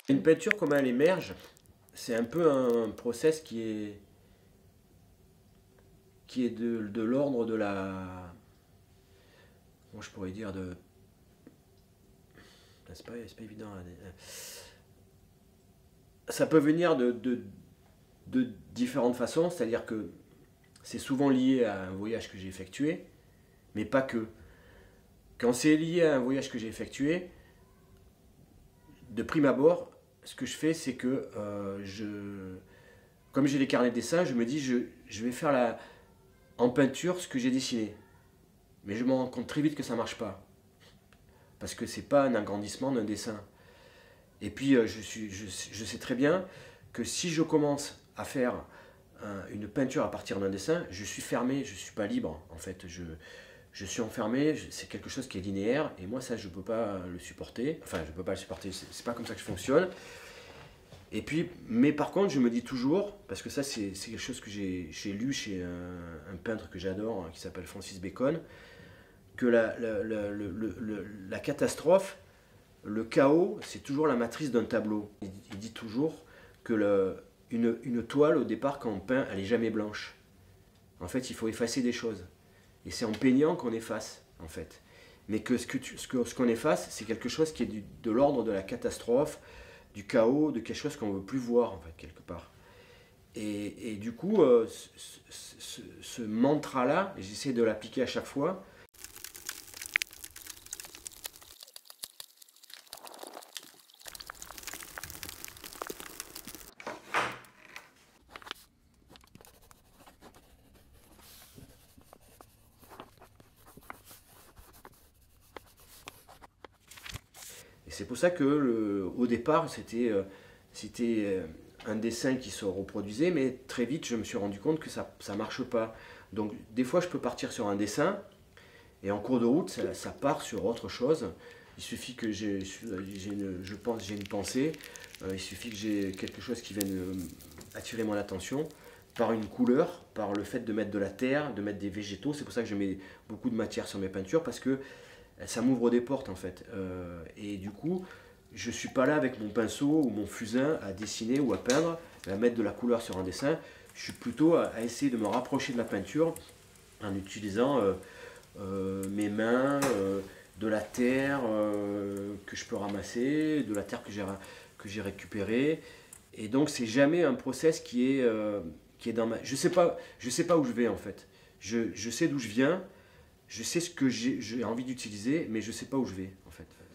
Une peinture, comment elle émerge, c'est un peu un process qui est de l'ordre de la... Comment je pourrais dire de... C'est pas évident. Ça peut venir de différentes façons, c'est-à-dire que c'est souvent lié à un voyage que j'ai effectué, mais pas que. Quand c'est lié à un voyage que j'ai effectué, de prime abord, ce que je fais, c'est que comme j'ai les carnets de dessin, je me dis je vais faire en peinture ce que j'ai dessiné. Mais je me rends compte très vite que ça marche pas. Parce que c'est pas un agrandissement d'un dessin. Et puis je sais très bien que si je commence à faire une peinture à partir d'un dessin, je suis fermé, je suis pas libre. En fait, je suis enfermé, c'est quelque chose qui est linéaire, et moi ça je peux pas le supporter. Enfin, je peux pas le supporter, c'est pas comme ça que je fonctionne. Et puis, mais par contre, je me dis toujours, parce que ça c'est quelque chose que j'ai lu chez un peintre que j'adore, qui s'appelle Francis Bacon, que la catastrophe, le chaos, c'est toujours la matrice d'un tableau. Il dit toujours que une toile, au départ, quand on peint, elle n'est jamais blanche. En fait, il faut effacer des choses. Et c'est en peignant qu'on efface, en fait. Mais que ce qu'on efface, c'est quelque chose qui est de l'ordre de la catastrophe, du chaos, de quelque chose qu'on ne veut plus voir, en fait, quelque part. Et du coup, ce mantra-là, j'essaie de l'appliquer à chaque fois. Et c'est pour ça que au départ, c'était un dessin qui se reproduisait, mais très vite, je me suis rendu compte que ça ne marche pas. Donc, des fois, je peux partir sur un dessin, et en cours de route, ça part sur autre chose. Il suffit que j'ai une pensée, il suffit que j'ai quelque chose qui vienne attirer mon attention par une couleur, par le fait de mettre de la terre, de mettre des végétaux. C'est pour ça que je mets beaucoup de matière sur mes peintures, parce que ça m'ouvre des portes en fait. Et du coup, je suis pas là avec mon pinceau ou mon fusain à dessiner ou à peindre, à mettre de la couleur sur un dessin. Je suis plutôt à essayer de me rapprocher de la peinture en utilisant mes mains, de la terre que je peux ramasser, de la terre que j'ai récupérée. Et donc c'est jamais un process qui est dans ma... Je sais pas où je vais en fait. Je sais d'où je viens, je sais ce que j'ai envie d'utiliser, mais je sais pas où je vais en fait.